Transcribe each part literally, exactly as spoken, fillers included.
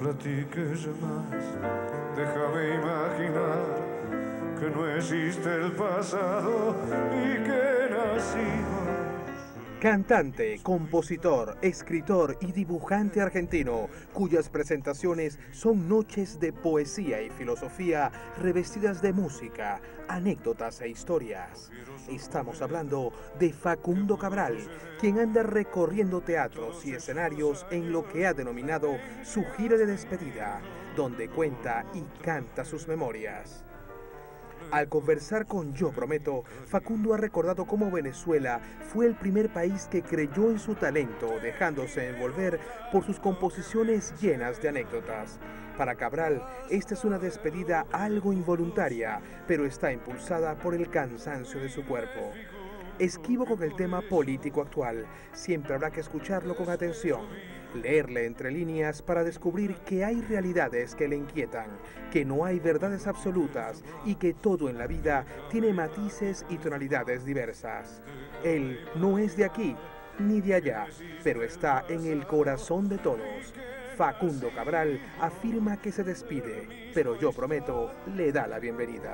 platiques más, déjame imaginar que no existe el pasado y que nacimos. Cantante, compositor, escritor y dibujante argentino, cuyas presentaciones son noches de poesía y filosofía revestidas de música, anécdotas e historias. Estamos hablando de Facundo Cabral, quien anda recorriendo teatros y escenarios en lo que ha denominado su gira de despedida, donde cuenta y canta sus memorias. Al conversar con Yo Prometo, Facundo ha recordado cómo Venezuela fue el primer país que creyó en su talento, dejándose envolver por sus composiciones llenas de anécdotas. Para Cabral, esta es una despedida algo involuntaria, pero está impulsada por el cansancio de su cuerpo. Esquivo con el tema político actual, siempre habrá que escucharlo con atención, leerle entre líneas para descubrir que hay realidades que le inquietan, que no hay verdades absolutas y que todo en la vida tiene matices y tonalidades diversas. Él no es de aquí ni de allá, pero está en el corazón de todos. Facundo Cabral afirma que se despide, pero Yo Prometo le da la bienvenida.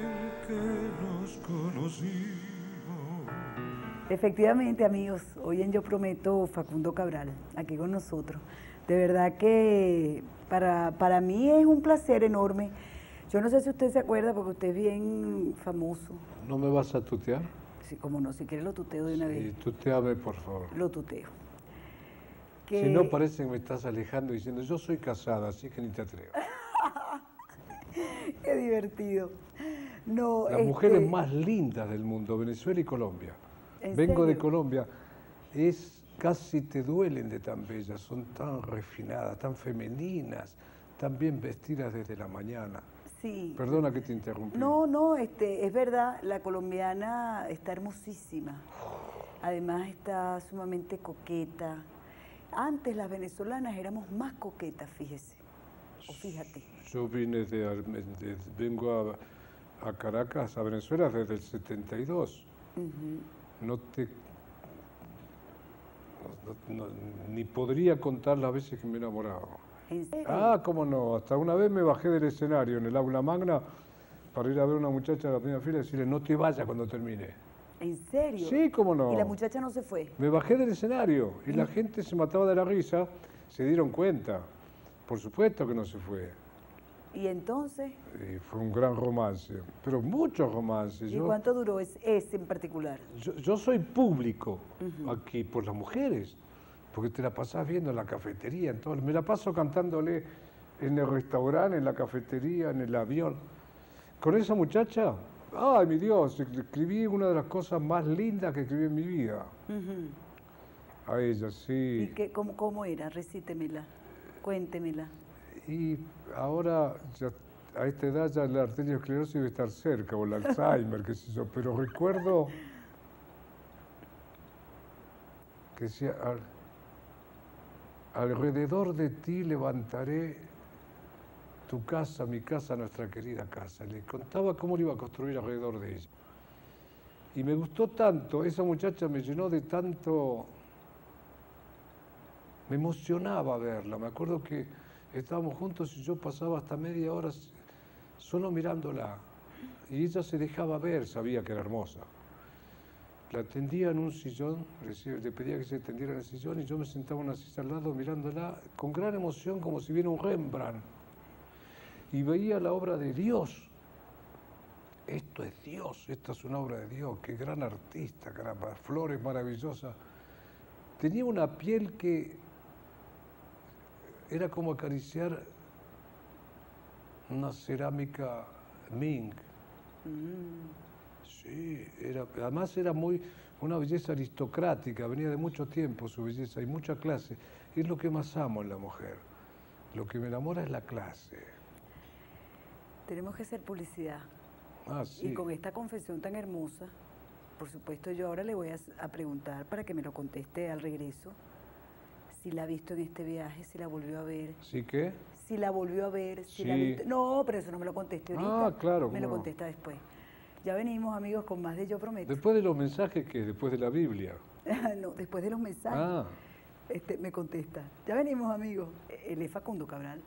Efectivamente, amigos, hoy en Yo Prometo, Facundo Cabral, aquí con nosotros. De verdad que para, para mí es un placer enorme. Yo no sé si usted se acuerda, porque usted es bien famoso. ¿No me vas a tutear? Sí, como no, si quiere lo tuteo de una Sí, vez. tuteame, por favor. Lo tuteo. Que... Si no, parece que me estás alejando diciendo, yo soy casada, así que ni te atrevas. Qué divertido. No, Las este... mujeres más lindas del mundo, Venezuela y Colombia. ¿En Vengo serio? de Colombia. Es casi te duelen de tan bellas, son tan refinadas, tan femeninas, tan bien vestidas desde la mañana. Sí. Perdona que te interrumpí. No, no, este, es verdad, la colombiana está hermosísima. Además está sumamente coqueta. Antes las venezolanas éramos más coquetas, fíjese. O fíjate. Yo vine de, de vengo a, a Caracas, a Venezuela, desde el setenta y dos. Uh-huh. No te... No, no, ni podría contar las veces que me he enamorado. ¿En serio? Ah, cómo no. Hasta una vez me bajé del escenario en el aula magna para ir a ver a una muchacha de la primera fila y decirle, no te vayas cuando termine. ¿En serio? Sí, cómo no. ¿Y la muchacha no se fue? Me bajé del escenario y la gente se mataba de la risa, se dieron cuenta. Por supuesto que no se fue. ¿Y entonces? Y fue un gran romance, pero muchos romances. ¿Y yo, cuánto duró ese, ese en particular? Yo, yo soy público uh-huh. aquí por las mujeres, porque te la pasás viendo en la cafetería, en todo. Me la paso cantándole en el restaurante, en la cafetería, en el avión. Con esa muchacha, ay mi Dios, escribí una de las cosas más lindas que escribí en mi vida. Uh-huh. A ella, sí. ¿Y qué, cómo, cómo era? Recítemela, cuéntemela. Y ahora, ya, a esta edad ya la arteriosclerosis debe estar cerca, o el Alzheimer, qué sé yo, pero recuerdo que decía, al, alrededor de ti levantaré tu casa, mi casa, nuestra querida casa. Le contaba cómo lo iba a construir alrededor de ella. Y me gustó tanto, esa muchacha me llenó de tanto, me emocionaba verla, me acuerdo que estábamos juntos y yo pasaba hasta media hora solo mirándola. Y ella se dejaba ver, sabía que era hermosa. La tendía en un sillón, le pedía que se tendiera en el sillón y yo me sentaba en una silla al lado mirándola con gran emoción como si viera un Rembrandt. Y veía la obra de Dios. Esto es Dios, esta es una obra de Dios, qué gran artista, caramba, flores maravillosas. Tenía una piel que era como acariciar una cerámica Ming. Mm. Sí, era, además era muy, una belleza aristocrática, venía de mucho tiempo su belleza y mucha clase. Es lo que más amo en la mujer. Lo que me enamora es la clase. Tenemos que hacer publicidad. Ah, sí. Y con esta confesión tan hermosa, por supuesto yo ahora le voy a, a preguntar para que me lo conteste al regreso, si la ha visto en este viaje, si la volvió a ver. ¿Sí qué? Si la volvió a ver, si sí. la ha visto. No, pero eso no me lo conteste ahorita. Ah, claro. Me lo contesta después. Ya venimos, amigos, con más de Yo Prometo. ¿Después de los mensajes qué? ¿Después de la Biblia? No, después de los mensajes. Ah. este, me contesta. Ya venimos, amigos. Él es Facundo Cabral.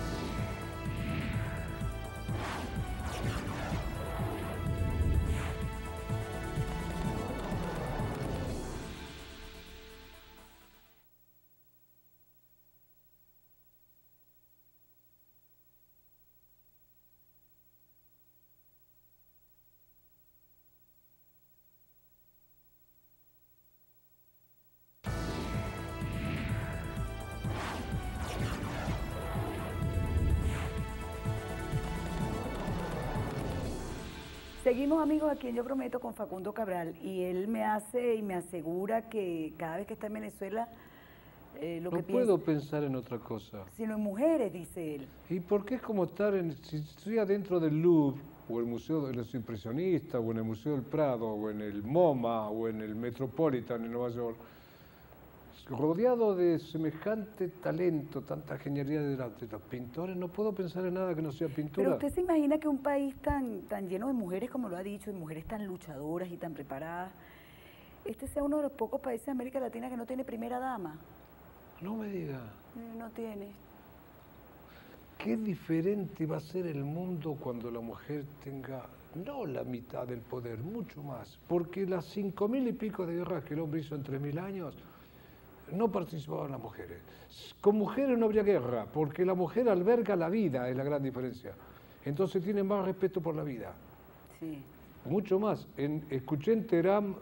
Seguimos, amigos, aquí en Yo Prometo con Facundo Cabral, y él me hace y me asegura que cada vez que está en Venezuela eh, lo no que puedo piensa, pensar en otra cosa. sino en mujeres, dice él. ¿Y por qué es como estar en, si estoy adentro del Louvre, o el Museo de los Impresionistas, o en el Museo del Prado, o en el MoMA, o en el Metropolitan en Nueva York, rodeado de semejante talento, tanta genialidad de, la, de los pintores, no puedo pensar en nada que no sea pintura? Pero usted se imagina que un país tan, tan lleno de mujeres, como lo ha dicho, de mujeres tan luchadoras y tan preparadas, este sea uno de los pocos países de América Latina que no tiene primera dama. No me diga. Eh, No tiene. Qué diferente va a ser el mundo cuando la mujer tenga, no la mitad del poder, mucho más. Porque las cinco mil y pico de guerras que el hombre hizo en tres mil años, no participaban las mujeres. Con mujeres no habría guerra, porque la mujer alberga la vida, es la gran diferencia. Entonces tiene más respeto por la vida. Sí. Mucho más. En, escuché en Teherán,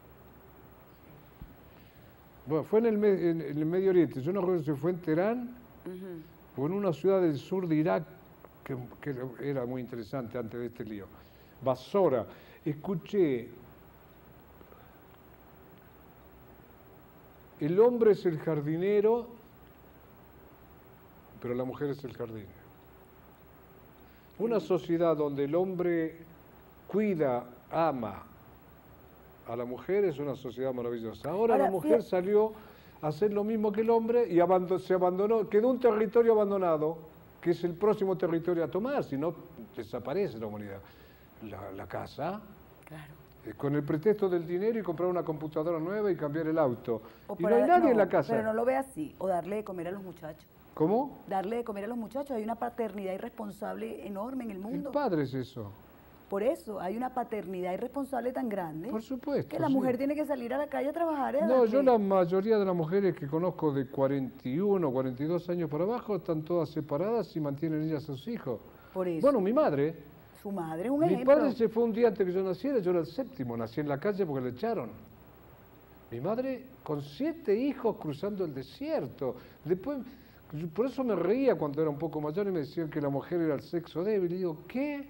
bueno, fue en el, me- en el Medio Oriente, yo no recuerdo si fue en Teherán Ujú. o en una ciudad del sur de Irak, que, que era muy interesante antes de este lío. Basora. Escuché, el hombre es el jardinero, pero la mujer es el jardín. Una sociedad donde el hombre cuida, ama a la mujer es una sociedad maravillosa. Ahora, Ahora, la mujer fíjate- salió a hacer lo mismo que el hombre y abando- se abandonó, quedó un territorio abandonado, que es el próximo territorio a tomar, si no desaparece la humanidad. La, la casa, Claro. eh, con el pretexto del dinero y comprar una computadora nueva y cambiar el auto. O Y por no hay ahí- nadie en no, la casa. Pero no lo ve así. O darle de comer a los muchachos. ¿Cómo? Darle de comer a los muchachos. Hay una paternidad irresponsable enorme en el El mundo. padre es eso. Por eso hay una paternidad irresponsable tan grande Por supuesto. que la sí. mujer tiene que salir a la calle a trabajar. ¿eh? No, Darle- yo la mayoría de las mujeres que conozco de cuarenta y uno, cuarenta y dos años para abajo están todas separadas y mantienen ellas a sus hijos. Por eso. Bueno, mi madre, Su madre es un mi ejemplo. padre se fue un día antes que yo naciera, yo era el séptimo, nací en la calle porque le echaron. Mi madre con siete hijos cruzando el desierto. Después, yo por eso me reía cuando era un poco mayor y me decían que la mujer era el sexo débil. Y digo, ¿qué?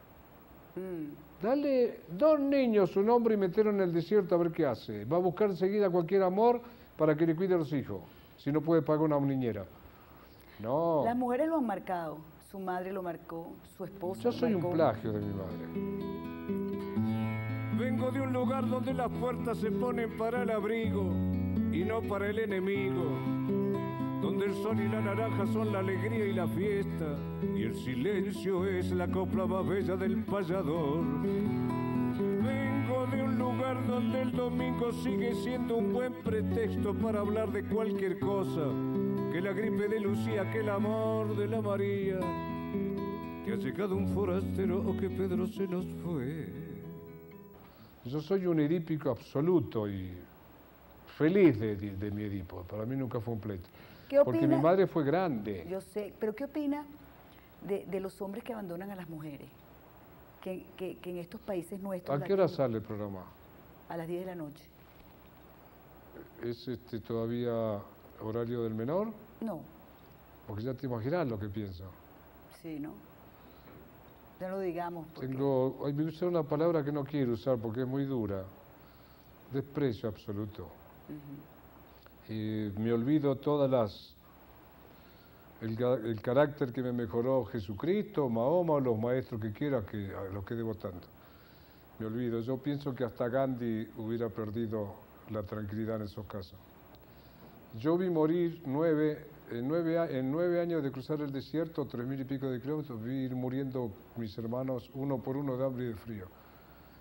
Mm. Dale dos niños un hombre y meterlo en el desierto a ver qué hace. Va a buscar enseguida cualquier amor para que le cuide a los hijos, si no puede pagar una niñera. No, Las mujeres lo han marcado. Su madre lo marcó, su esposa yo lo soy un marcó. plagio de mi madre. Vengo de un lugar donde las puertas se ponen para el abrigo y no para el enemigo, donde el sol y la naranja son la alegría y la fiesta, y el silencio es la copla más bella del payador. Vengo de un lugar donde el domingo sigue siendo un buen pretexto para hablar de cualquier cosa, que la gripe de Lucía, que el amor de la María, que ha llegado un forastero o que Pedro se nos fue. Yo soy un edípico absoluto y feliz de, de- de mi Edipo. Para mí nunca fue un pleito. ¿Qué Porque opina? mi madre fue grande. Yo sé, pero ¿qué opina de, de los hombres que abandonan a las mujeres? Que, que- que en estos países nuestros... ¿A qué hora latinos, sale el programa? A las diez de la noche. ¿Es este, todavía horario del menor? No, Porque ya te imaginas lo que pienso. sí, ¿no? No lo digamos. Porque... Tengo, hoy voy a usar una palabra que no quiero usar porque es muy dura. Desprecio absoluto. Y me olvido todas las... El, ca- el carácter que me mejoró Jesucristo, Mahoma, o los maestros que quiera, que, a los que debo tanto. Me olvido. Yo pienso que hasta Gandhi hubiera perdido la tranquilidad en esos casos. Yo vi morir nueve, en, nueve, a- en nueve años de cruzar el desierto, tres mil y pico de kilómetros, vi ir muriendo mis hermanos uno por uno de hambre y de frío.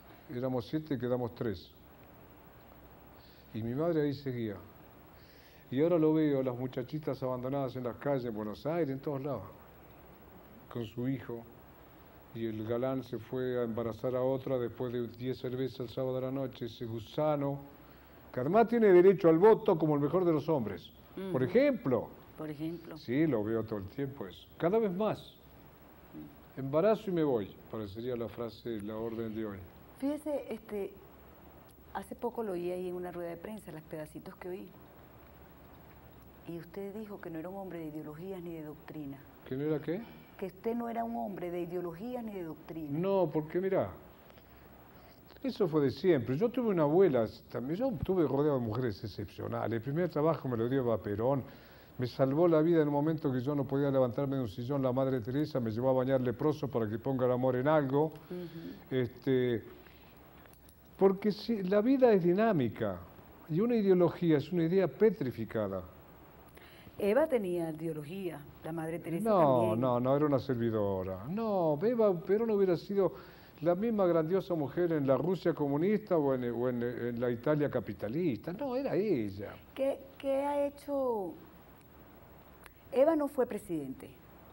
Éramos siete y quedamos tres. Y mi madre ahí seguía. Y ahora lo veo, las muchachitas abandonadas en las calles, en Buenos Aires, en todos lados, con su hijo. Y el galán se fue a embarazar a otra después de diez cervezas el sábado de la noche, ese gusano, que además tiene derecho al voto como el mejor de los hombres. Uh-huh. Por ejemplo. Por ejemplo. Sí, lo veo todo el tiempo eso. Cada vez más. Embarazo y me voy, parecería la frase, la orden de hoy. Fíjese, este, hace poco lo oí ahí en una rueda de prensa, los pedacitos que oí. Y usted dijo que no era un hombre de ideologías ni de doctrina. ¿Que no era qué? Que usted no era un hombre de ideologías ni de doctrina. No, porque mira, eso fue de siempre. Yo tuve una abuela, también yo estuve rodeado de mujeres excepcionales. El primer trabajo me lo dio Eva Perón. Me salvó la vida en un momento que yo no podía levantarme de un sillón. La Madre Teresa me llevó a bañar leproso para que ponga el amor en algo. Uh-huh. este, porque si, la vida es dinámica y una ideología es una idea petrificada. Eva tenía ideología, la Madre Teresa no, también. No, no, era una servidora. No, Eva Perón hubiera sido la misma grandiosa mujer en la Rusia comunista o en, o en, en la Italia capitalista. No, era ella. ¿Qué, qué ha hecho? Eva no fue presidente.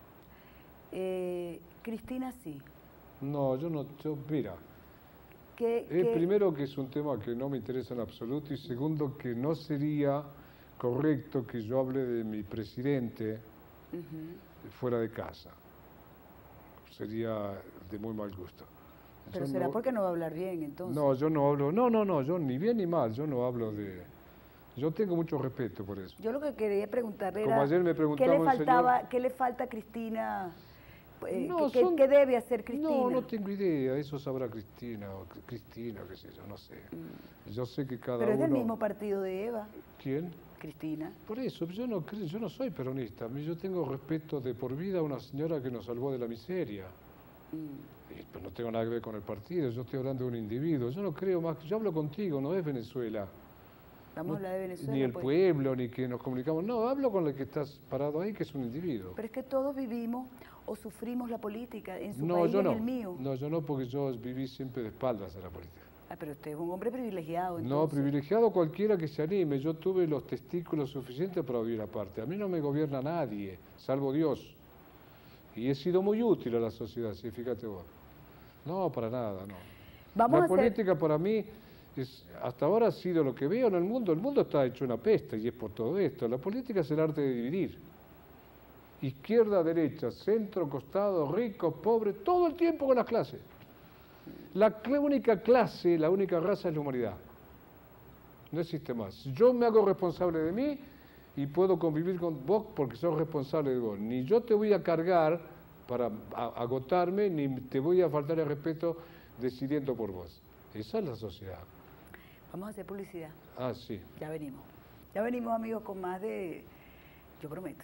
Eh, Cristina sí. No, yo no, yo, mira. ¿Qué, eh, qué? Primero que es un tema que no me interesa en absoluto y segundo que no sería correcto que yo hable de mi presidente uh-huh. fuera de casa. Sería de muy mal gusto. Pero yo será no, porque no va a hablar bien, entonces. No, yo no hablo, no, no, no, yo ni bien ni mal, yo no hablo de... Yo tengo mucho respeto por eso. Yo lo que quería preguntarle Como era, ayer me ¿qué le faltaba, señor... qué le falta a Cristina? Eh, no, ¿qué, son... ¿Qué debe hacer Cristina? No, no tengo idea, eso sabrá Cristina, o Cristina, qué sé yo, no sé. Mm. Yo sé que cada Pero uno... Pero es del mismo partido de Eva. ¿Quién? Cristina. Por eso, yo no, yo no soy peronista, yo tengo respeto de por vida a una señora que nos salvó de la miseria. Mm. Y, pues no tengo nada que ver con el partido, yo estoy hablando de un individuo, yo no creo más, yo hablo contigo, no es Venezuela. Vamos no, a hablar de Venezuela. Ni el pues. pueblo, ni que nos comunicamos, no, hablo con el que estás parado ahí, que es un individuo. Pero es que todos vivimos o sufrimos la política, en su no, país yo y no. en el mío. No, yo no, porque yo viví siempre de espaldas a la política. Ah, pero usted es un hombre privilegiado, entonces. No, privilegiado cualquiera que se anime. Yo tuve los testículos suficientes para vivir aparte. A mí no me gobierna nadie, salvo Dios. Y he sido muy útil a la sociedad, sí, fíjate vos. No, para nada, no. Vamos la a política hacer... para mí, es, hasta ahora ha sido lo que veo en el mundo. El mundo está hecho una peste y es por todo esto. La política es el arte de dividir. Izquierda, derecha, centro, costado, rico, pobre, todo el tiempo con las clases. La única clase, la única raza es la humanidad. No existe más. Yo me hago responsable de mí y puedo convivir con vos porque sos responsable de vos. Ni yo te voy a cargar para agotarme, ni te voy a faltar el respeto decidiendo por vos. Esa es la sociedad. Vamos a hacer publicidad. Ah, sí. Ya venimos. Ya venimos, amigos, con más de... Yo prometo.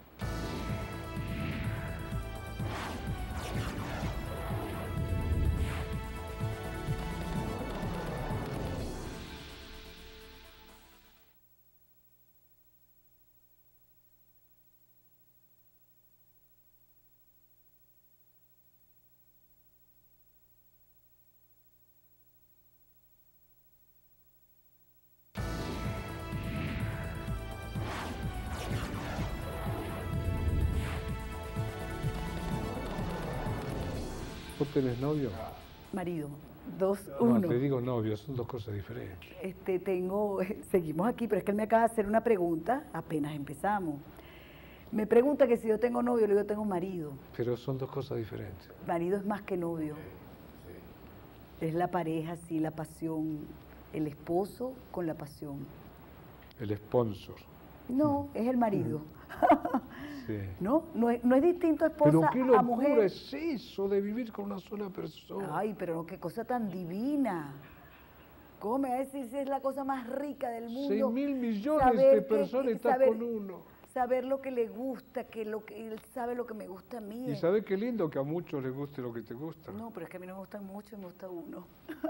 ¿Vos tenés novio? Marido, dos, uno. No, te digo novio, son dos cosas diferentes. Este, tengo, seguimos aquí, pero es que él me acaba de hacer una pregunta, apenas empezamos. Me pregunta que si yo tengo novio, le digo, tengo marido. Pero son dos cosas diferentes. Marido es más que novio. Es la pareja, sí, la pasión. El esposo con la pasión. El sponsor. No, es el marido. Sí. ¿No? No es, no es distinto esposa pero qué locura a mujer. Es eso de vivir con una sola persona. Ay, pero no, qué cosa tan divina. ¿Cómo me va a decir si es la cosa más rica del mundo? Seis mil millones saber de que- personas que están saber- con uno. Saber lo que le gusta, que lo que él sabe lo que me gusta a mí. Y sabes qué lindo que a muchos les guste lo que te gusta. No, pero es que a mí no me gustan mucho y me gusta uno.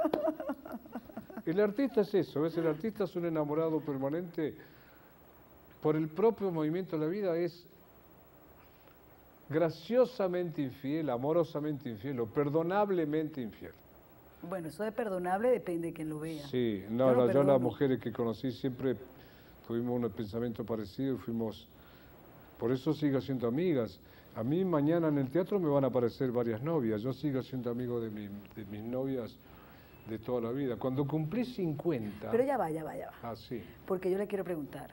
El artista es eso, ¿ves? El artista es un enamorado permanente por el propio movimiento de la vida, es graciosamente infiel, amorosamente infiel o perdonablemente infiel. Bueno, eso de perdonable depende de quien lo vea. Sí, no, Yo lo no, yo perdono. las mujeres que conocí siempre tuvimos un pensamiento parecido y fuimos, por eso sigo siendo amigas. A mí mañana en el teatro me van a aparecer varias novias, yo sigo siendo amigo de, mi, de mis novias de toda la vida. Cuando cumplí cincuenta... Pero ya va, ya va, ya va. Ah, sí. Porque yo le quiero preguntar,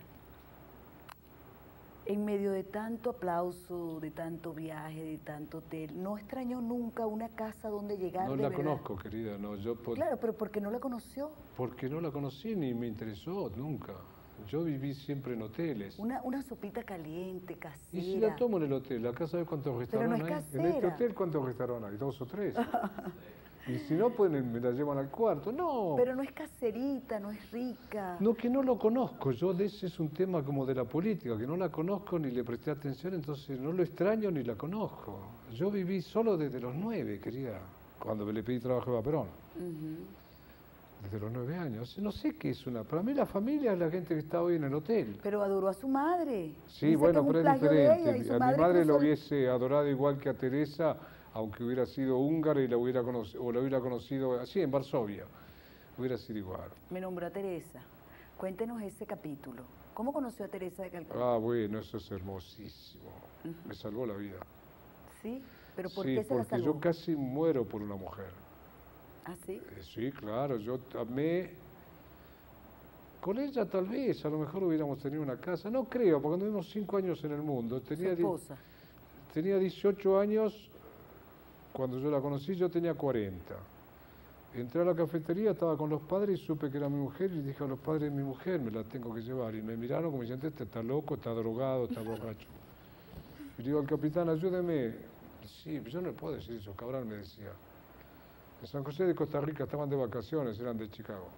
en medio de tanto aplauso, de tanto viaje, de tanto hotel, ¿no extrañó nunca una casa donde llegar No de la verdad? conozco, querida, no. Yo por, Claro, pero ¿por qué no la conoció? porque no la conocí ni me interesó nunca. Yo viví siempre en hoteles. Una, una sopita caliente, casera. Y si la tomo en el hotel, acá sabes cuántos Pero restaurantes no es hay. En este casera. hotel, ¿cuántos restaurantes hay? Dos o tres. Y si no, pues me la llevan al cuarto. No. Pero no es caserita, no es rica. No, que no lo conozco. Yo, de ese es un tema como de la política, que no la conozco ni le presté atención, entonces no lo extraño ni la conozco. Yo viví solo desde los nueve, querida, cuando le pedí trabajo a Perón. Ujú. Desde los nueve años. No sé qué es una... Para mí la familia es la gente que está hoy en el hotel. Pero adoró a su madre. Sí, Dice bueno, que pero un es plagio de ella, y diferente. su A mi madre cruzó lo el- hubiese adorado igual que a Teresa, aunque hubiera sido húngara y la hubiera conocido, o la hubiera conocido así en Varsovia. Hubiera sido igual. Me nombró a Teresa. Cuéntenos ese capítulo. ¿Cómo conoció a Teresa de Calcuta? Ah, bueno, eso es hermosísimo. Me salvó la vida. ¿Sí? ¿Pero por Sí, qué se la porque salvó? yo casi muero por una mujer. ¿Ah, sí? Eh, Sí, claro, yo amé. Con ella tal vez, a lo mejor hubiéramos tenido una casa. No creo, porque tuvimos cinco años en el mundo. Su Tenía, di- esposa. tenía dieciocho años, cuando yo la conocí yo tenía cuarenta. Entré a la cafetería, estaba con los padres y supe que era mi mujer y dije a los padres, mi mujer, me la tengo que llevar. Y me miraron como diciendo, este está loco, está drogado, está borracho. Y digo al capitán, ayúdeme. Sí, yo no le puedo decir eso, Cabral me decía. En San José de Costa Rica estaban de vacaciones, eran de Chicago.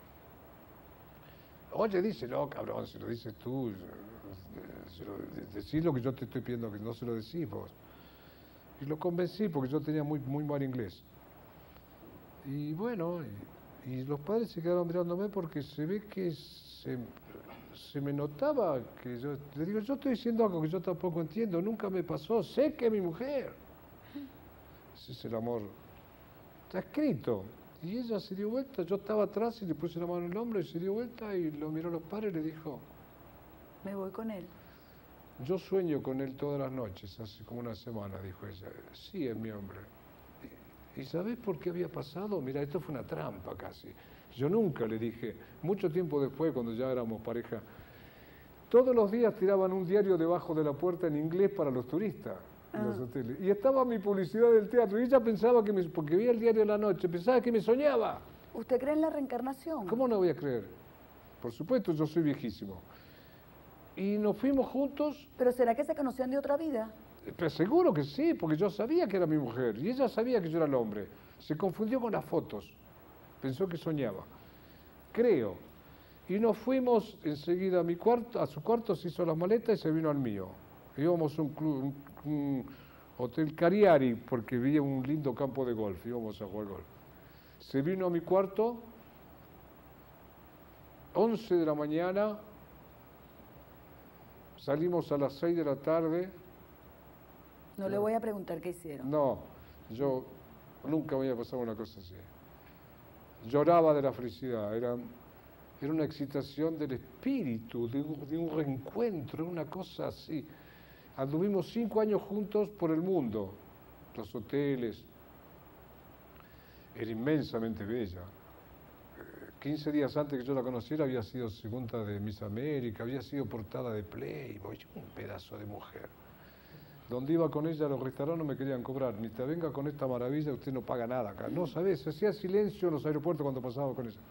Oye, díselo, cabrón, si lo dices tú, se lo, decís lo que yo te estoy pidiendo, que no se lo decís vos. Y lo convencí porque yo tenía muy, muy mal inglés. Y bueno, y, y los padres se quedaron mirándome porque se ve que se, se me notaba que yo, le digo, yo estoy diciendo algo que yo tampoco entiendo, nunca me pasó, sé que es mi mujer. Ese es el amor. Está escrito. Y ella se dio vuelta, yo estaba atrás y le puse la mano en el hombro y se dio vuelta y lo miró a los padres y le dijo, Me voy con él. yo sueño con él todas las noches, hace como una semana, dijo ella. Sí, es mi hombre. ¿Y, y sabés por qué había pasado? Mira, esto fue una trampa casi. Yo nunca le dije, mucho tiempo después, cuando ya éramos pareja, todos los días tiraban un diario debajo de la puerta en inglés para los turistas. En los hoteles. Y estaba mi publicidad del teatro y ella pensaba que me, porque veía el diario de la noche, pensaba que me soñaba. ¿Usted cree en la reencarnación? ¿Cómo no voy a creer? Por supuesto, yo soy viejísimo. Y nos fuimos juntos, ¿Pero será que se conocían de otra vida? pero seguro que sí, porque yo sabía que era mi mujer y ella sabía que yo era el hombre. Se confundió con las fotos, pensó que soñaba. Creo. Y nos fuimos enseguida a mi cuarto, a su cuarto, se hizo las maletas y se vino al mío. Íbamos a un club, un, un hotel Cariari, porque había un lindo campo de golf, íbamos a jugar golf. Se vino a mi cuarto, once de la mañana, salimos a las seis de la tarde. No le voy a preguntar qué hicieron. No, yo nunca me había pasado una cosa así. Lloraba de la felicidad, era, era una excitación del espíritu, de un, de un reencuentro, una cosa así. Anduvimos cinco años juntos por el mundo, los hoteles. Era inmensamente bella. Eh, quince días antes que yo la conociera había sido segunda de Miss América, había sido portada de Playboy, un pedazo de mujer. Donde iba con ella a los restaurantes no me querían cobrar, ni te venga con esta maravilla, usted no paga nada acá. No, ¿sabes? Se hacía silencio en los aeropuertos cuando pasaba con ella.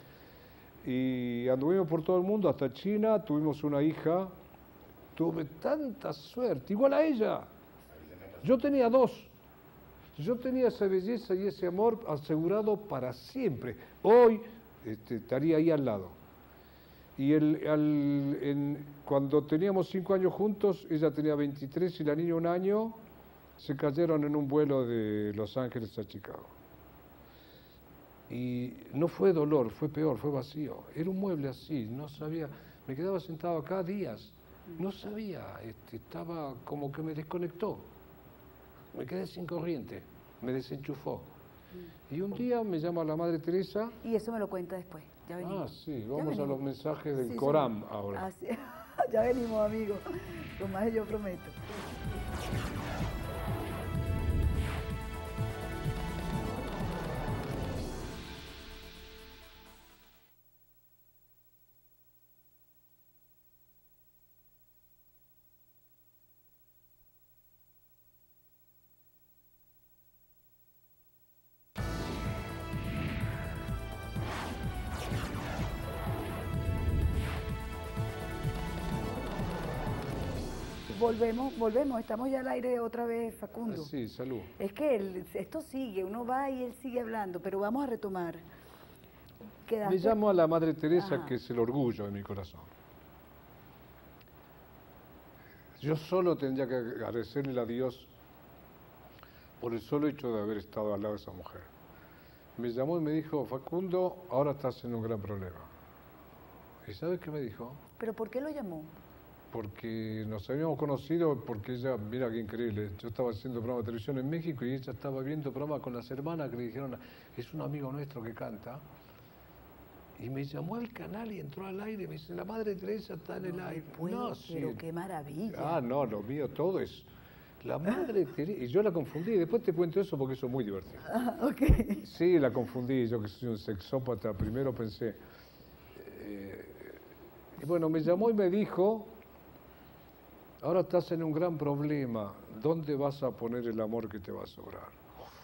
Y anduvimos por todo el mundo, hasta China, tuvimos una hija. Tuve tanta suerte, igual a ella. Yo tenía dos. Yo tenía esa belleza y ese amor asegurado para siempre. Hoy este, estaría ahí al lado. Y el, al, en, cuando teníamos cinco años juntos, ella tenía veintitrés y la niña un año, se cayeron en un vuelo de Los Ángeles a Chicago. Y no fue dolor, fue peor, fue vacío. Era un mueble así, no sabía, me quedaba sentado acá días. No sabía, este, estaba como que me desconectó. Me quedé sin corriente, me desenchufó. Y un día me llama la Madre Teresa. Y eso me lo cuenta después. Ya venimos. Ah, sí, Ya vamos a venimos. los mensajes del Sí, Corán señor. ahora. Así- ya venimos, amigos. Lo más yo prometo. Volvemos, volvemos, estamos ya al aire otra vez, Facundo. Ah, sí, salud. Es que el- esto sigue, uno va y él sigue hablando, pero vamos a retomar. Quedaste- Me llamo a la Madre Teresa, Ajá. que es el orgullo de mi corazón. Yo solo tendría que agradecerle a Dios por el solo hecho de haber estado al lado de esa mujer. Me llamó y me dijo, Facundo, ahora estás en un gran problema. ¿Y sabes qué me dijo? ¿Pero por qué lo llamó? Porque nos habíamos conocido, porque ella, mira qué increíble, yo estaba haciendo programa de televisión en México y ella estaba viendo programa con las hermanas que le dijeron, es un amigo nuestro que canta. Y me llamó al canal y entró al aire y me dice, la Madre Teresa está en el No me aire. puedo, No, sí. pero qué maravilla. Ah, no, lo mío todo es la Madre Teresa. Y yo la confundí, después te cuento eso porque eso es muy divertido. Ah, ok. Sí, la confundí, yo que soy un sexópata, primero pensé. eh, y bueno, me llamó y me dijo, ahora estás en un gran problema, ¿dónde vas a poner el amor que te va a sobrar?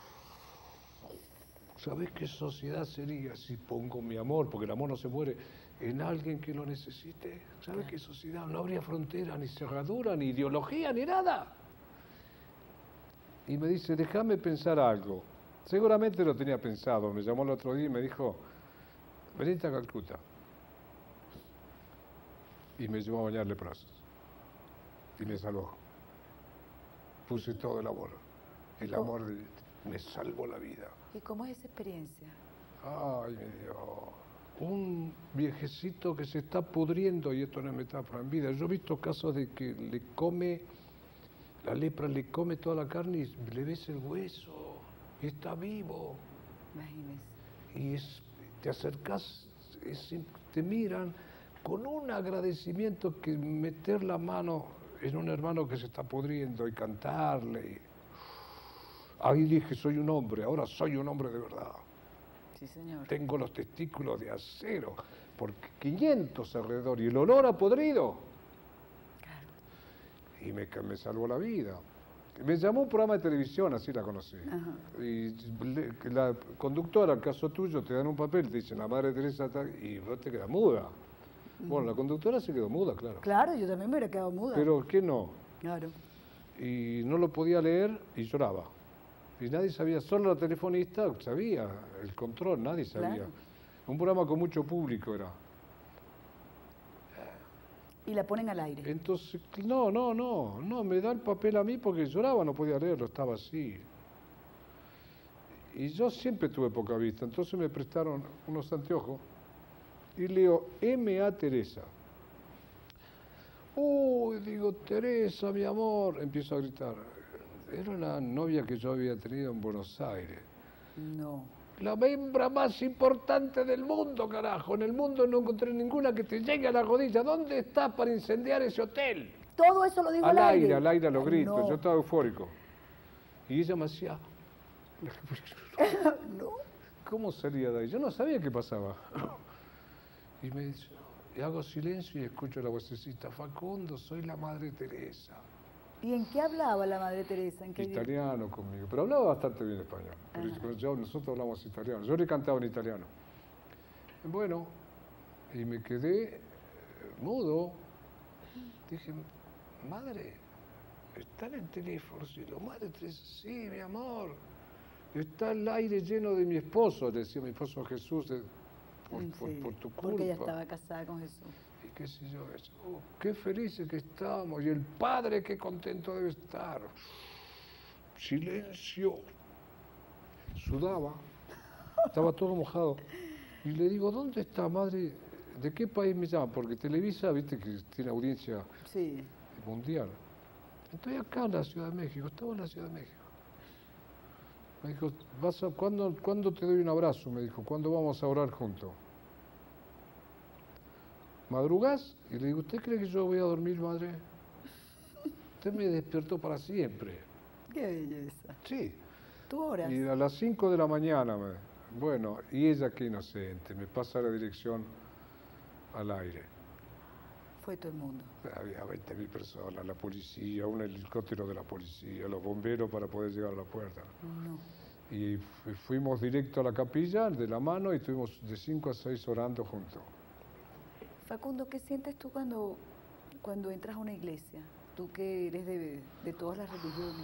¿Sabés qué sociedad sería si pongo mi amor, porque el amor no se muere, en alguien que lo necesite? ¿Sabés qué sociedad? No habría frontera, ni cerradura, ni ideología, ni nada. Y me dice, déjame pensar algo. Seguramente lo tenía pensado. Me llamó el otro día y me dijo, venite a Calcuta. Y me llevó a bañar leprosos. Y me salvó. Puse todo el amor. El amor de- me salvó la vida. ¿Y cómo es esa experiencia? Ay, me dio un viejecito que se está pudriendo, y esto no es metáfora en vida. Yo he visto casos de que le come, la lepra le come toda la carne y le ves el hueso, y está vivo. Imagínese. Y es, te acercas, es- te miran con un agradecimiento que meter la mano en un hermano que se está pudriendo y cantarle. y- Ahí dije, soy un hombre, ahora soy un hombre de verdad. Sí, señor. Tengo los testículos de acero, porque quinientos alrededor, y el olor a podrido. Claro. Y me, me salvó la vida. Me llamó un programa de televisión, así la conocí. Ajá. Y le- que la conductora, al caso tuyo, te dan un papel, te dicen, la Madre Teresa, está-", y vos te quedas muda. Bueno, la conductora se quedó muda, claro. Claro, yo también me hubiera quedado muda. Pero ¿qué no? Claro. Y no lo podía leer y lloraba. Y nadie sabía, solo la telefonista sabía, el control, nadie sabía. Claro. Un programa con mucho público era. Y la ponen al aire. Entonces, no, no, no, no, me da el papel a mí porque lloraba, no podía leerlo, estaba así. Y yo siempre tuve poca vista, entonces me prestaron unos anteojos y leo M A Teresa. Uy, digo, Teresa, mi amor, empiezo a gritar. Era una novia que yo había tenido en Buenos Aires. No. La hembra más importante del mundo, carajo. En el mundo no encontré ninguna que te llegue a la rodilla. ¿Dónde estás para incendiar ese hotel? Todo eso lo dijo Al al aire, aire. al aire, a los Ay, gritos. no. Yo estaba eufórico. Y ella me hacía... No. ¿Cómo salía de ahí? Yo no sabía qué pasaba. Y me dice... Y hago silencio y escucho la vocecita. Facundo, soy la Madre Teresa. ¿Y en qué hablaba la Madre Teresa? ¿En qué idioma? Italiano conmigo. Pero hablaba bastante bien español. Pero Ajá. yo- yo- nosotros hablamos italiano. Yo le cantaba en italiano. Bueno, y me quedé eh, mudo. Dije, madre, está en el teléfono. Sí, lo Madre Teresa, sí, mi amor. Está el aire lleno de mi esposo, le decía mi esposo Jesús, de- por, Mm, por- sí, por tu culpa. Porque ella estaba casada con Jesús. Y qué sé yo, eso. Oh, qué felices que estamos. Y el padre qué contento debe estar. Silencio. Sudaba. Estaba todo mojado. Y le digo, ¿dónde está, madre? ¿De qué país me llama? Porque Televisa, viste que tiene audiencia Sí. mundial. Estoy acá en la Ciudad de México. Estaba en la Ciudad de México. Me dijo, ¿vas a, ¿cuándo, ¿cuándo te doy un abrazo? Me dijo, ¿cuándo vamos a orar juntos? ¿Madrugás? Y le digo, ¿usted cree que yo voy a dormir, madre? Usted me despertó para siempre. Qué belleza. Sí. ¿Tú horas? Y a las cinco de la mañana, me, bueno, y ella qué inocente, me pasa la dirección al aire. Fue todo el mundo. Había veinte mil personas, la policía, un helicóptero de la policía, los bomberos para poder llegar a la puerta. No. Y fu- fuimos directo a la capilla, de la mano, y estuvimos de cinco a seis orando juntos. Facundo, ¿qué sientes tú cuando, cuando entras a una iglesia? Tú que eres de, de todas las religiones.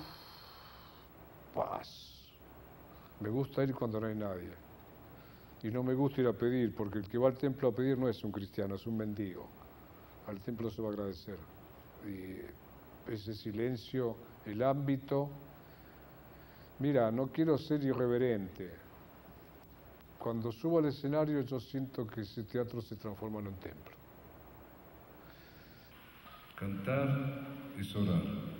Paz. Me gusta ir cuando no hay nadie. Y no me gusta ir a pedir, porque el que va al templo a pedir no es un cristiano, es un mendigo. Al templo se va a agradecer. Y ese silencio, el ámbito. Mira, no quiero ser irreverente. Cuando subo al escenario yo siento que ese teatro se transforma en un templo. Cantar es orar.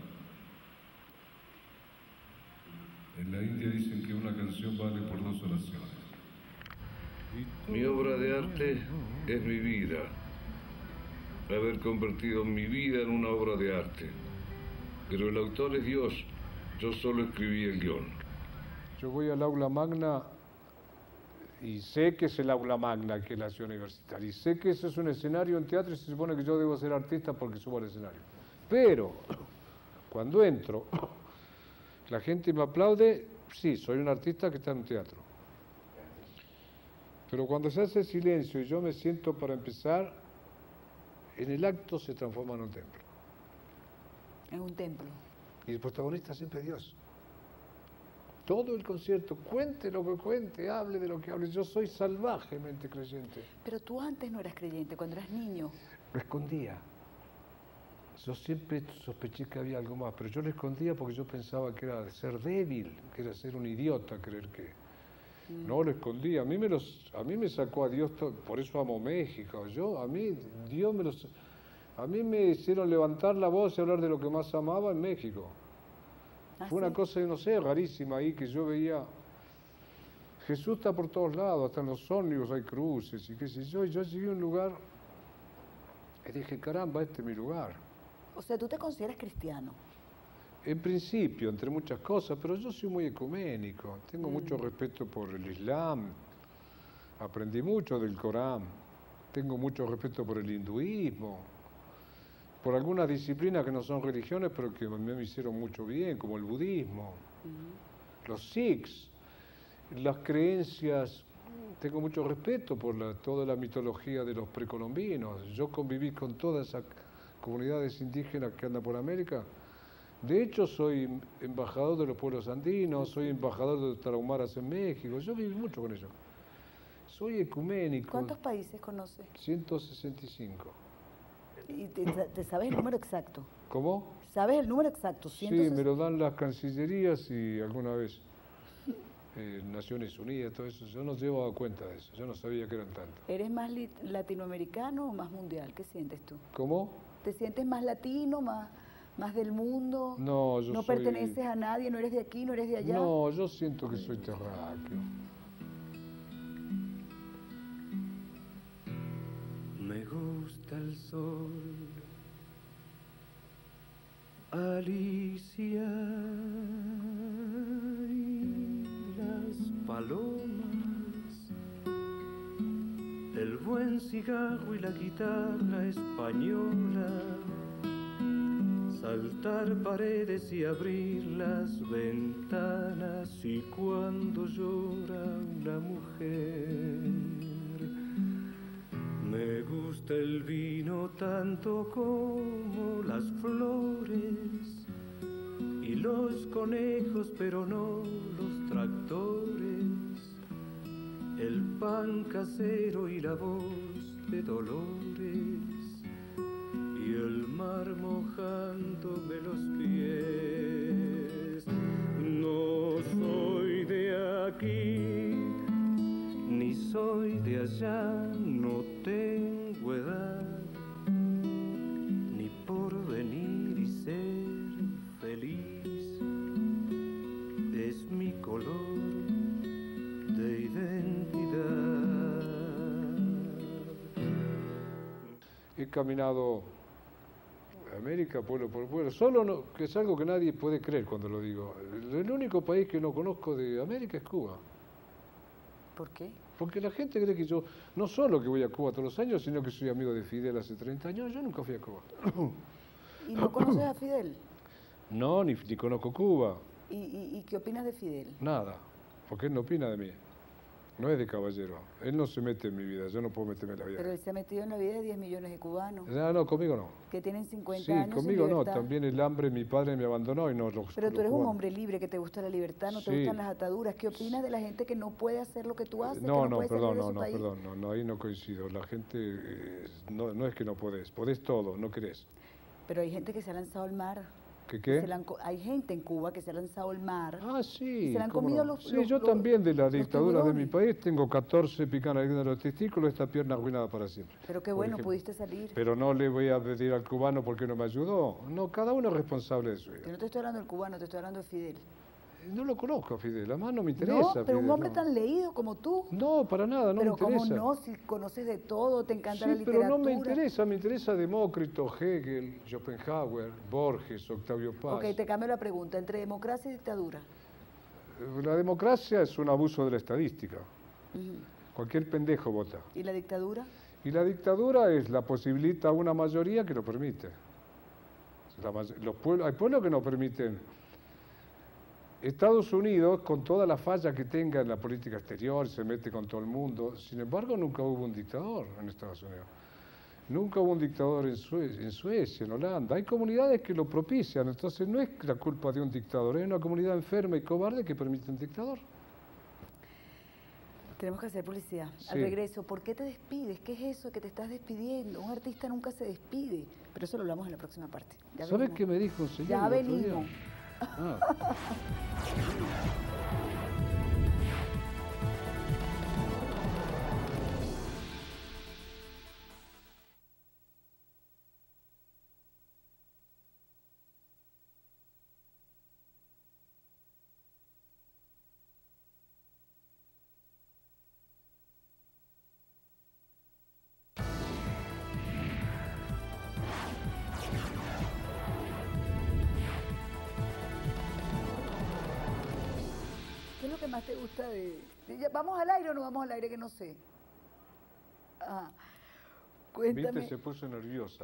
En la India dicen que una canción vale por dos oraciones. Mi obra de arte es mi vida. Haber convertido mi vida en una obra de arte. Pero el autor es Dios. Yo solo escribí el guión. Yo voy al aula magna y sé que es el aula magna, que es la ciudad universitaria. Y sé que eso es un escenario, un teatro, y se supone que yo debo ser artista porque subo al escenario. Pero, cuando entro, la gente me aplaude, sí, soy un artista que está en un teatro. Pero cuando se hace silencio y yo me siento para empezar, en el acto se transforma en un templo. En un templo. Y el protagonista siempre es Dios. Todo el concierto, cuente lo que cuente, hable de lo que hable. Yo soy salvajemente creyente. Pero tú antes no eras creyente, cuando eras niño. Lo escondía. Yo siempre sospeché que había algo más, pero yo lo escondía porque yo pensaba que era ser débil, que era ser un idiota, creer que... Mm. No, lo escondía. A mí me, los, a mí me sacó a Dios, todo, por eso amo México. Yo, a mí, Dios me los... A mí me hicieron levantar la voz y hablar de lo que más amaba en México. ¿Ah, Fue una sí? cosa, no sé, rarísima ahí, que yo veía... Jesús está por todos lados, hasta en los ómnibus hay cruces y qué sé yo. Y yo llegué a un lugar y dije, caramba, este es mi lugar. O sea, tú te consideras cristiano. En principio, entre muchas cosas, pero yo soy muy ecuménico. Tengo mm. mucho respeto por el Islam. Aprendí mucho del Corán. Tengo mucho respeto por el hinduismo. Por algunas disciplinas que no son religiones, pero que a mí me hicieron mucho bien, como el budismo, uh-huh. los sikhs, las creencias. Tengo mucho respeto por la, toda la mitología de los precolombinos. Yo conviví con todas esas comunidades indígenas que andan por América. De hecho, soy embajador de los pueblos andinos, soy embajador de los tarahumaras en México. Yo viví mucho con ellos. Soy ecuménico. ¿Cuántos países conoces? ciento sesenta y cinco. ¿Y te, te sabes el número exacto? ¿Cómo? ¿Sabes el número exacto? Sí, me lo dan las cancillerías y alguna vez eh, Naciones Unidas, todo eso. Yo no llevaba cuenta de eso, yo no sabía que eran tantos. ¿Eres más latinoamericano o más mundial? ¿Qué sientes tú? ¿Cómo? ¿Te sientes más latino, más, más del mundo? No, yo ¿No soy... perteneces a nadie? ¿No eres de aquí, no eres de allá? No, yo siento que soy terráqueo. Me gusta el sol, Alicia, y las palomas, el buen cigarro y la guitarra española, saltar paredes y abrir las ventanas, y cuando llora una mujer. Me gusta el vino tanto como las flores y los conejos, pero no los tractores, el pan casero y la voz de Dolores y el mar mojándome los pies. No soy de aquí ni soy de allá, no tengo edad ni por venir y ser feliz. Es mi color de identidad. he caminado América, pueblo por pueblo, solo no, que es algo que nadie puede creer cuando lo digo. El, el único país que no conozco de América es Cuba. ¿Por qué? Porque la gente cree que yo, no solo que voy a Cuba todos los años, sino que soy amigo de Fidel hace treinta años, yo nunca fui a Cuba. ¿Y no conoces a Fidel? No, ni, ni conozco Cuba, ¿Y, y, y qué opinas de Fidel? nada, porque él no opina de mí. No es de caballero, él no se mete en mi vida, yo no puedo meterme en la vida. Pero él se ha metido en la vida de diez millones de cubanos No, no, conmigo no. que tienen cincuenta Sí, años. en conmigo no, libertad. también el hambre, mi padre me abandonó y no los Pero tú los eres un cubanos. hombre libre, que te gusta la libertad, no te Sí. gustan las ataduras. ¿Qué opinas de la gente que no puede hacer lo que tú haces? que No, no, no, puede salir perdón, de no, su no, país? perdón, no, no, ahí no coincido. La gente, eh, no, no es que no podés, podés todo, no querés. Pero hay gente que se ha lanzado al mar. ¿Qué que se qué? la han co- hay gente en Cuba que se ha lanzado al mar. Ah, sí. se la han cómo comido no. los- Sí, los- yo los- también de la los dictadura de mi tiburones. país tengo catorce picanas de los testículos, esta pierna arruinada para siempre. Pero qué por bueno, ejemplo. pudiste salir. Pero no le voy a pedir al cubano porque no me ayudó. No, cada uno es responsable de su vida. Yo no te estoy hablando del cubano, te estoy hablando de Fidel. No lo conozco a Fidel, además no me interesa. No, pero un Fidel, hombre no. tan leído como tú. No, para nada, no pero me cómo interesa. no, si conoces de todo, te encanta Sí, la literatura. pero no me interesa, me interesa Demócrito, Hegel, Schopenhauer, Borges, Octavio Paz. Ok, te cambio la pregunta. Entre democracia y dictadura. La democracia es un abuso de la estadística. Ujú. Cualquier pendejo vota. ¿Y la dictadura? Y la dictadura es la posibilita a una mayoría que lo permite. La may- los pueblos, hay pueblos que no permiten. Estados Unidos, con toda la falla que tenga en la política exterior, se mete con todo el mundo. Sin embargo, nunca hubo un dictador en Estados Unidos. Nunca hubo un dictador en, Sue- en Suecia, en Holanda. Hay comunidades que lo propician. Entonces, no es la culpa de un dictador. Es una comunidad enferma y cobarde que permite un dictador. Tenemos que hacer publicidad. Al Sí. regreso, ¿por qué te despides? ¿Qué es eso que te estás despidiendo? Un artista nunca se despide. Pero eso lo hablamos en la próxima parte. Ya ¿Sabes venimos. qué me dijo un señor? Ya el otro día? venimos. Ah. ¿Qué es lo que más te gusta de...? de- ya, ¿Vamos al aire o no vamos al aire? Que no sé. Ah, cuéntame, Viste, se puso nerviosa.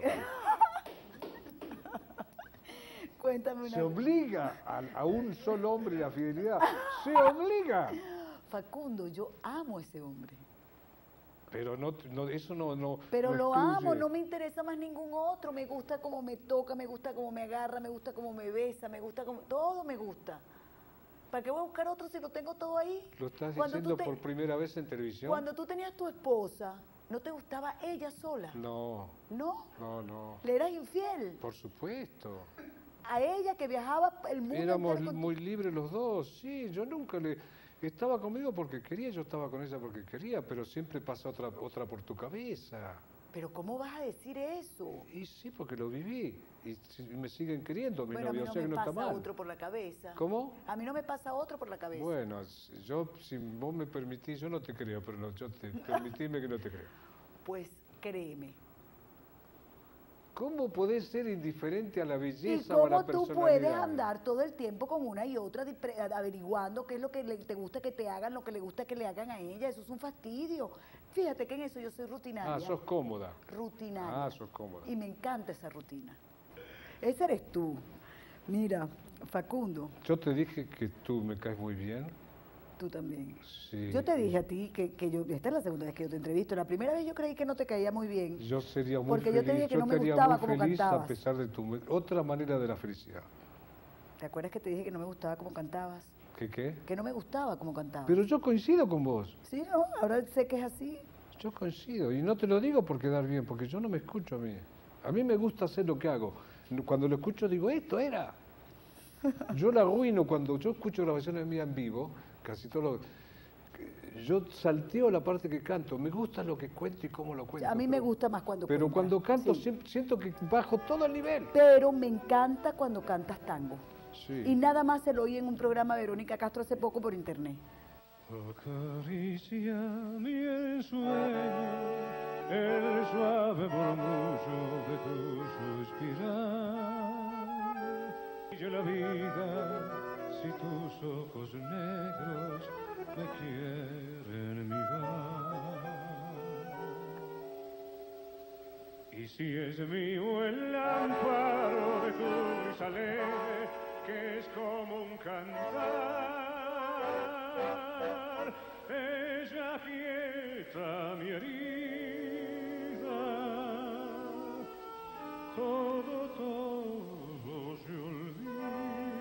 cuéntame una... Se obliga a, a un solo hombre la fidelidad. Se obliga. Facundo, yo amo a ese hombre. Pero no, no, eso no, no. Pero no lo excluye. amo, no me interesa más ningún otro. Me gusta cómo me toca, me gusta cómo me agarra, me gusta cómo me besa, me gusta cómo... Todo me gusta. ¿Para qué voy a buscar otro si lo tengo todo ahí? ¿Lo estás Cuando tú diciendo te- por primera vez en televisión? Cuando tú tenías tu esposa, ¿no te gustaba ella sola? No, ¿No? no, no. ¿Le eras infiel? Por supuesto. A ella que viajaba el mundo Éramos entero con- muy libres los dos. Sí, yo nunca le. Estaba conmigo porque quería, yo estaba con ella porque quería, pero siempre pasa otra, otra por tu cabeza. Pero ¿cómo vas a decir eso? Y sí, porque lo viví. Y si- me siguen queriendo, mi Bueno, a mí novia, no o sea me que no está pasa mal. otro por la cabeza. ¿Cómo? A mí no me pasa otro por la cabeza. Bueno, yo, si vos me permitís, yo no te creo, pero no, yo te, permitime que no te creo. Pues créeme. ¿Cómo podés ser indiferente a la ¿Y belleza o a la cómo tú personalidad? puedes andar todo el tiempo con una y otra di- pre- averiguando qué es lo que le- te gusta que te hagan, lo que le gusta que le hagan a ella? Eso es un fastidio. Fíjate que en eso yo soy rutinaria. Ah, sos cómoda. Rutinaria. Ah, sos cómoda. Y me encanta esa rutina. Ese eres tú. Mira, Facundo, Yo te dije que tú me caes muy bien. tú también. Sí. Yo te dije a ti que, que yo, esta es la segunda vez que yo te entrevisto. La primera vez yo creí que no te caía muy bien. Yo sería muy Porque yo feliz. te dije que no me estaría gustaba muy cómo feliz cantabas. a pesar de tu otra manera de la felicidad. ¿Te acuerdas que te dije que no me gustaba cómo cantabas? ¿Qué qué? Que no me gustaba cómo cantabas. Pero yo coincido con vos. Sí, no, ahora sé que es así. Yo coincido. Y no te lo digo por quedar bien, porque yo no me escucho a mí. A mí me gusta hacer lo que hago. Cuando lo escucho digo, esto era. Yo la arruino cuando yo escucho grabaciones mías en vivo, casi todo lo... Yo salteo la parte que canto. Me gusta lo que cuento y cómo lo cuento. A mí me pero- gusta más cuando Pero cuentas. cuando canto Sí. siempre siento que bajo todo el nivel. Pero me encanta cuando cantas tango. Sí. Y nada más se lo oí en un programa de Verónica Castro hace poco por internet. Acaricia mi ensueño, el suave murmullo de tu suspirar. Y yo la vida, si tus ojos negros me quieren mirar. Y si es mío el amparo de tu risa alegre, que es como un cantar, ella quieta mi herida, todo, todo se olvida.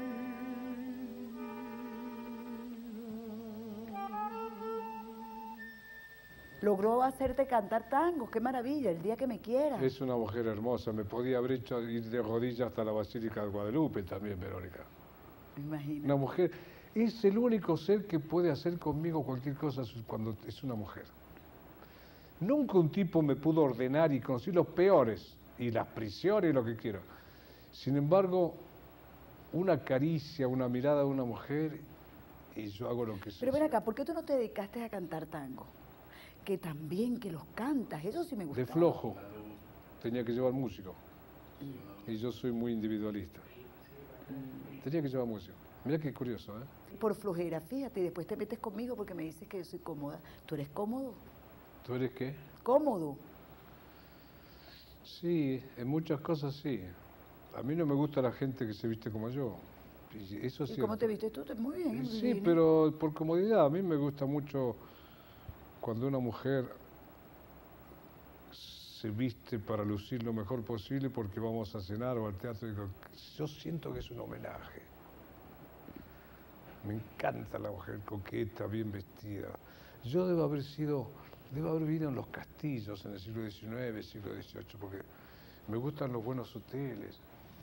Logró hacerte cantar tangos, qué maravilla, el día que me quieras. Es una mujer hermosa, me podía haber hecho ir de rodillas hasta la Basílica de Guadalupe también, Verónica. Me imagino. Una mujer, es el único ser que puede hacer conmigo cualquier cosa cuando es una mujer. Nunca un tipo me pudo ordenar y conseguir los peores, y las prisiones y lo que quiera. Sin embargo, una caricia, una mirada de una mujer, y yo hago lo que sé. Pero ven acá, ¿por qué tú no te dedicaste a cantar tango? Que también, que los cantas, eso sí me gusta. De flojo, tenía que llevar músico. Y yo soy muy individualista. Tenía que llevar músico. Mira qué curioso, ¿eh? Por flojera, fíjate, y después te metes conmigo porque me dices que yo soy cómoda. ¿Tú eres cómodo? ¿Tú eres qué? ¿Cómodo? Sí, en muchas cosas sí. A mí no me gusta la gente que se viste como yo. Y eso ¿Y sí. cómo te vistes tú? Muy bien, muy Sí, bien. pero por comodidad. A mí me gusta mucho cuando una mujer se viste para lucir lo mejor posible porque vamos a cenar o al teatro. Yo siento que es un homenaje. Me encanta la mujer coqueta, bien vestida. Yo debo haber sido, debo haber vivido en los castillos en el siglo diecinueve, siglo dieciocho, porque me gustan los buenos hoteles.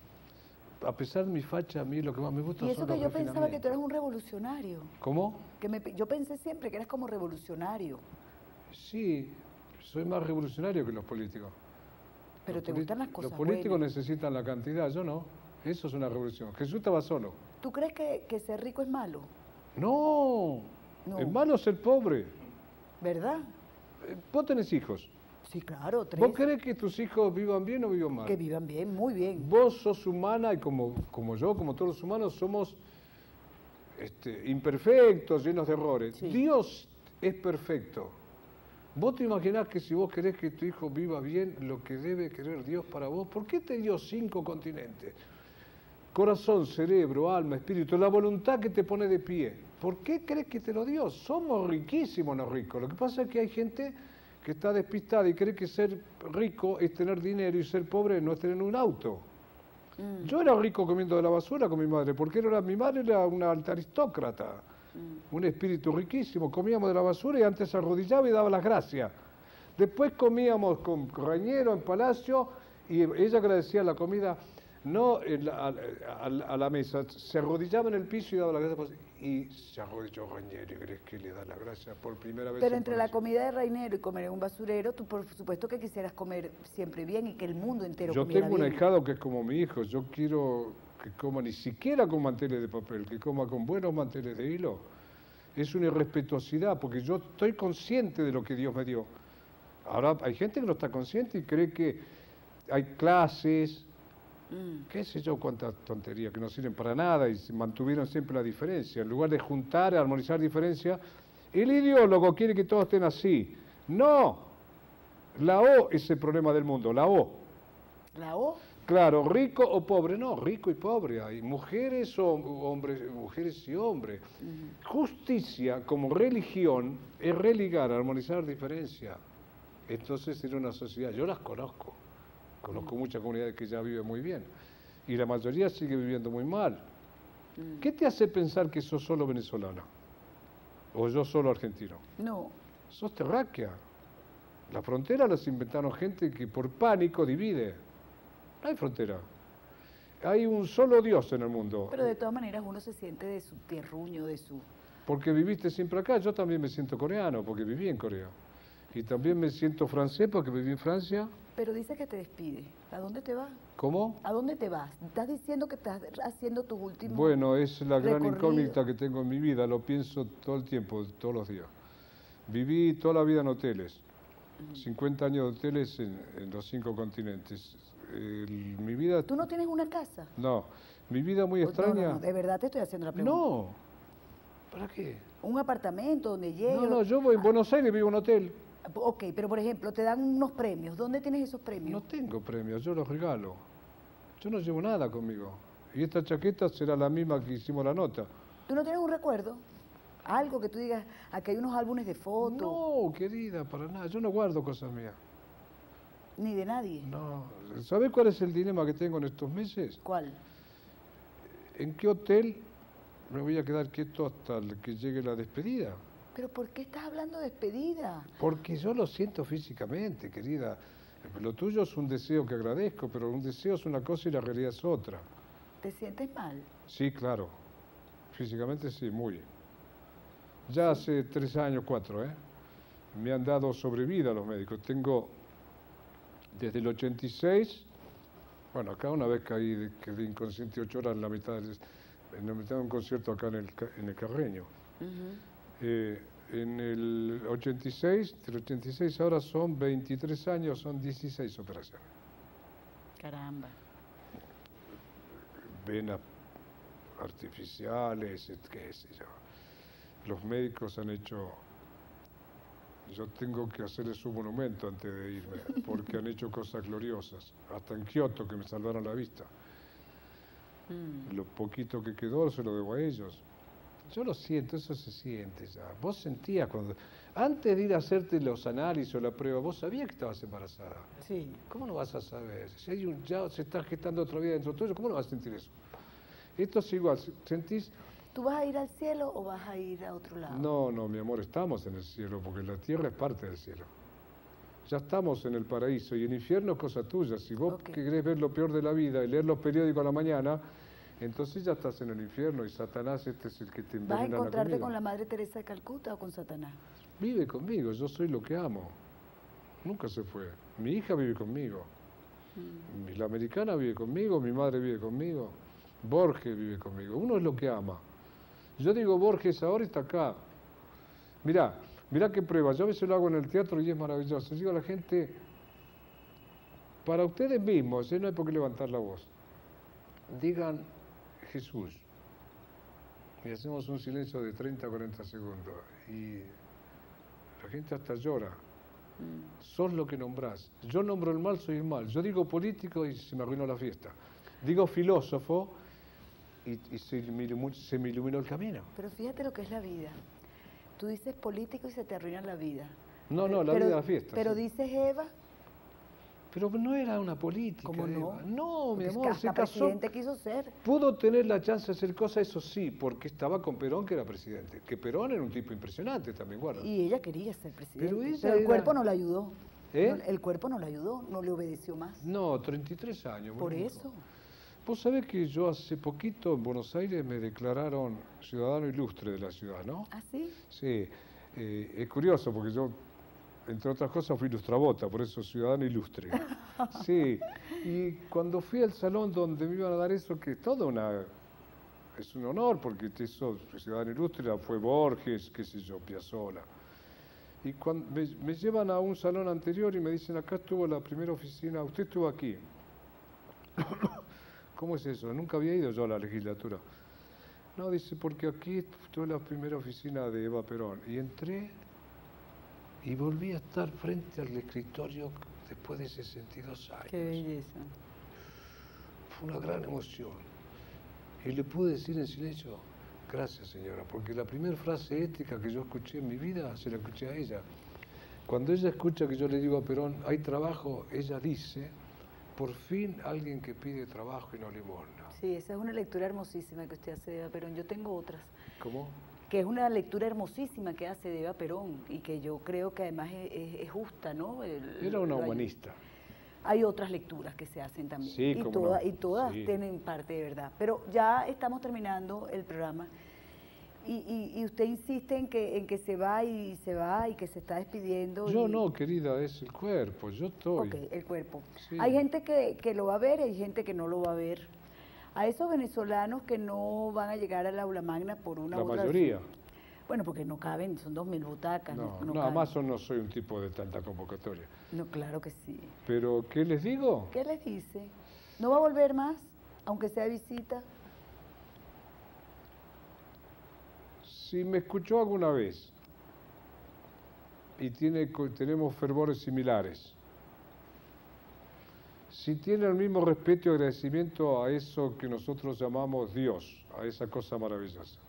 A pesar de mi facha, a mí lo que más me gusta Y eso son que los yo pensaba que tú refinamientos. eras un revolucionario. ¿Cómo? Que me, yo pensé siempre que eras como revolucionario. Sí, soy más revolucionario que los políticos. Pero Los te poli- gustan las cosas Los políticos buenas. necesitan la cantidad, yo no. Eso es una revolución. Jesús estaba solo. ¿Tú crees que, que ser rico es malo? No, No. es malo ser pobre. ¿Verdad? Eh, Vos tenés hijos. Sí, claro, tres. ¿Vos querés que tus hijos vivan bien o vivan mal? Que vivan bien, muy bien. Vos sos humana y como, como yo, como todos los humanos, somos este, imperfectos, llenos de errores. Sí. Dios es perfecto. ¿Vos te imaginás que si vos querés que tu hijo viva bien, lo que debe querer Dios para vos? ¿Por qué te dio cinco continentes? Corazón, cerebro, alma, espíritu, la voluntad que te pone de pie. ¿Por qué crees que te lo dio? Somos riquísimos los ricos. Lo que pasa es que hay gente que está despistada y cree que ser rico es tener dinero y ser pobre no es tener un auto. Mm. Yo era rico comiendo de la basura con mi madre, porque era, mi madre era una alta aristócrata, Mm. un espíritu riquísimo. Comíamos de la basura y antes se arrodillaba y daba las gracias. Después comíamos con Rañero en Palacio y ella agradecía la comida, no en la- a, a- a la mesa, se arrodillaba en el piso y daba las gracias. Y se arrodilló Rañero y crees que le da las gracias por primera vez. Pero en entre la Palacio. comida de Rainero y comer en un basurero, tú por supuesto que quisieras comer siempre bien y que el mundo entero Yo comiera tengo un bien. ahijado que es como mi hijo, yo quiero que coma ni siquiera con manteles de papel, que coma con buenos manteles de hilo. Es una irrespetuosidad, porque yo estoy consciente de lo que Dios me dio. Ahora hay gente que no está consciente y cree que hay clases, Mm. qué sé yo, cuántas tonterías que no sirven para nada y se mantuvieron siempre la diferencia. En lugar de juntar, armonizar diferencias, el ideólogo quiere que todos estén así. No, la O es el problema del mundo, la O. La O. Claro, rico o pobre, no, rico y pobre, hay mujeres o hombres, mujeres y hombres. Justicia como religión es religar, armonizar diferencia. Entonces era una sociedad, yo las conozco, conozco muchas comunidades que ya viven muy bien y la mayoría sigue viviendo muy mal. ¿Qué te hace pensar que sos solo venezolano? ¿O yo solo argentino? No. Sos terráquea. La frontera las inventaron gente que por pánico divide. No hay frontera. Hay un solo Dios en el mundo. Pero de todas maneras uno se siente de su tierruño, de su... Porque viviste siempre acá. Yo también me siento coreano porque viví en Corea. Y también me siento francés porque viví en Francia. Pero dice que te despide. ¿A dónde te vas? ¿Cómo? ¿A dónde te vas? Estás diciendo que estás haciendo tus últimos Bueno, es la gran recorridos. incógnita que tengo en mi vida, lo pienso todo el tiempo, todos los días. Viví toda la vida en hoteles, cincuenta años de hoteles en, en los cinco continentes. El- mi vida... ¿Tú no tienes una casa? No, mi vida muy No, extraña... no, no, de verdad te estoy haciendo la pregunta. No, ¿para qué? Un apartamento donde llegues. No, no, yo voy en Buenos Aires, vivo en un hotel. Ok, pero por ejemplo, te dan unos premios. ¿Dónde tienes esos premios? No tengo premios, yo los regalo. Yo no llevo nada conmigo. Y esta chaqueta será la misma que hicimos la nota. ¿Tú no tienes un recuerdo? Algo que tú digas, aquí hay unos álbumes de fotos. No, querida, para nada. Yo no guardo cosas mías. Ni de nadie. No. ¿Sabes cuál es el dilema que tengo en estos meses? ¿Cuál? ¿En qué hotel me voy a quedar quieto hasta que llegue la despedida? ¿Pero por qué estás hablando de despedida? Porque yo lo siento físicamente, querida. Lo tuyo es un deseo que agradezco, pero un deseo es una cosa y la realidad es otra. ¿Te sientes mal? Sí, claro. Físicamente sí, muy. Ya hace tres años, cuatro, ¿eh? Me han dado sobrevida los médicos. Tengo desde el ochenta y seis, bueno, acá una vez caí, de- quedé inconsciente ocho horas en la mitad, del- en la mitad de un concierto acá en el, Ca- en el Carreño. Eh, en el ochenta y seis, del ochenta y seis ahora son veintitrés años, son dieciséis operaciones. Caramba. Venas artificiales, et- qué sé yo. Los médicos han hecho... Yo tengo que hacerles un monumento antes de irme, porque han hecho cosas gloriosas. Hasta en Kioto, que me salvaron la vista. Lo poquito que quedó se lo debo a ellos. Yo lo siento, eso se siente ya. Vos sentías cuando... Antes de ir a hacerte los análisis o la prueba, vos sabías que estabas embarazada. Sí. ¿Cómo no vas a saber? Si hay un, ya se está gestando otra vida dentro tuyo, ¿cómo no vas a sentir eso? Esto es igual, ¿sentís? ¿Tú vas a ir al cielo o vas a ir a otro lado? No, no, mi amor, estamos en el cielo, porque la tierra es parte del cielo. Ya estamos en el paraíso y el infierno es cosa tuya. Si vos Ok. querés ver lo peor de la vida y leer los periódicos a la mañana, entonces ya estás en el infierno y Satanás este es el que te ¿Vas a envenena la encontrarte comida. con la Madre Teresa de Calcuta o con Satanás? Vive conmigo, yo soy lo que amo. Nunca se fue. Mi hija vive conmigo. Mi- La americana vive conmigo, mi madre vive conmigo, Borges vive conmigo. Uno es lo que ama. Yo digo, Borges ahora está acá. Mirá, mirá qué prueba. Yo a veces lo hago en el teatro y es maravilloso. Digo a la gente, para ustedes mismos, ¿eh? No hay por qué levantar la voz. Digan Jesús. Y hacemos un silencio de treinta a cuarenta segundos. Y la gente hasta llora. Sos lo que nombrás. Yo nombro el mal, soy el mal. Yo digo político y se me arruinó la fiesta. Digo filósofo y, y se, me iluminó, se me iluminó el camino. Pero fíjate lo que es la vida. Tú dices político y se te arruina la vida. No, no, la Pero- vida de la fiesta. Pero sí. dices Eva, Pero no era una política. ¿cómo no? Eva. No, mi porque es amor, que se hasta casó. presidente quiso ser. Pudo tener la chance de hacer cosas, eso sí, porque estaba con Perón, que era presidente. Que Perón era un tipo impresionante también, guarda. Y ella quería ser presidente. Pero ella el era- cuerpo no la ayudó. ¿Eh? No, el cuerpo no la ayudó, no le obedeció más. No, treinta y tres años. Por boludo. eso. Vos sabés que yo hace poquito en Buenos Aires me declararon ciudadano ilustre de la ciudad, ¿no? ¿Ah, sí? Sí, eh, es curioso porque yo, entre otras cosas, fui ilustrabota, por eso ciudadano ilustre. Sí, y cuando fui al salón donde me iban a dar eso, que es todo una... es un honor porque eso, ciudadano ilustre, fue Borges, qué sé yo, Piazzolla. Y cuando me, me llevan a un salón anterior y me dicen, acá estuvo la primera oficina, usted estuvo aquí. ¿Cómo es eso? Nunca había ido yo a la legislatura. No, dice, porque aquí estuvo la primera oficina de Eva Perón. Y entré y volví a estar frente al escritorio después de sesenta y dos años. Qué belleza. Fue una gran emoción. Y le pude decir en silencio, gracias señora, porque la primera frase ética que yo escuché en mi vida se la escuché a ella. Cuando ella escucha que yo le digo a Perón, hay trabajo, ella dice, por fin alguien que pide trabajo y no limosna. Sí, esa es una lectura hermosísima que usted hace de Eva Perón. Yo tengo otras, ¿Cómo? que es una lectura hermosísima que hace de Eva Perón y que yo creo que además es, es- es justa, ¿no? El- Era una lo- humanista. Hay otras lecturas que se hacen también. Sí, y, cómo todas, no. y todas Sí. tienen parte de verdad. Pero ya estamos terminando el programa. Y, y, y usted insiste en que, en que se va y se va y que se está despidiendo. Yo y... no, querida, es el cuerpo, yo estoy. Ok, el cuerpo. Sí. Hay gente que, que lo va a ver y hay gente que no lo va a ver. A esos venezolanos que no van a llegar al aula magna por una La u otra mayoría. razón. Bueno, porque no caben, son dos mil butacas. No, no no, caben. más o no soy un tipo de tanta convocatoria. No, claro que sí. Pero, ¿qué les digo? ¿Qué les dice? ¿No va a volver más, aunque sea visita? Si me escuchó alguna vez y tiene, co- tenemos fervores similares, si tiene el mismo respeto y agradecimiento a eso que nosotros llamamos Dios, a esa cosa maravillosa,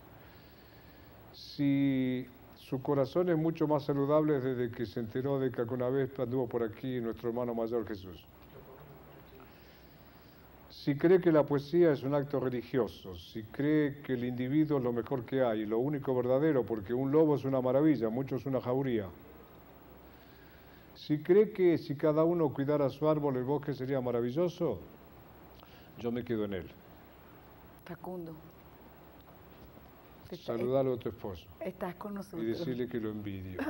si su corazón es mucho más saludable desde que se enteró de que alguna vez anduvo por aquí nuestro hermano mayor Jesús, si cree que la poesía es un acto religioso, si cree que el individuo es lo mejor que hay, lo único verdadero, porque un lobo es una maravilla, mucho es una jauría, si cree que si cada uno cuidara su árbol, el bosque sería maravilloso, yo me quedo en él. Facundo. te está- Saludalo a tu esposo Estás con nosotros. y decirle que lo envidio.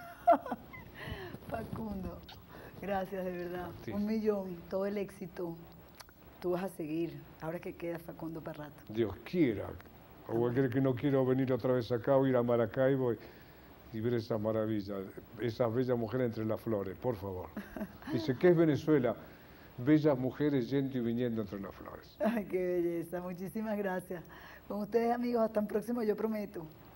Facundo, gracias de verdad. Sí. Un millón, todo el éxito. Tú vas a seguir. Ahora que queda Facundo para rato. Dios quiera. O cualquier que no quiero venir otra vez acá o ir a Maracaibo y, y ver esas maravillas, esas bellas mujeres entre las flores, por favor. Dice, ¿qué es Venezuela? Bellas mujeres yendo y viniendo entre las flores. Ay, qué belleza. Muchísimas gracias. Con ustedes, amigos, hasta un próximo, yo prometo.